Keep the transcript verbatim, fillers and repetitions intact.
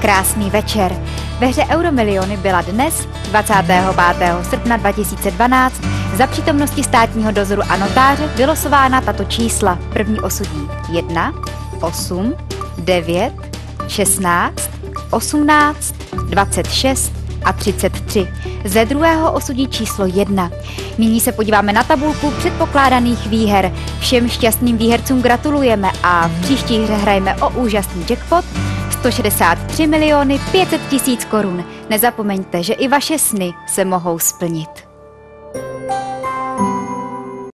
Krásný večer. Ve hře Euromiliony byla dnes, dvacátého pátého srpna dva tisíce dvanáct, za přítomnosti státního dozoru a notáře vylosována tato čísla. První osudník jedna, osm, devět, šestnáct, osmnáct, dvacet šest a třicet tři. Ze druhého osudí číslo jedna. Nyní se podíváme na tabulku předpokládaných výher. Všem šťastným výhercům gratulujeme a v příští hře hrajeme o úžasný jackpot sto šedesát tři miliony pět set tisíc korun. Nezapomeňte, že i vaše sny se mohou splnit.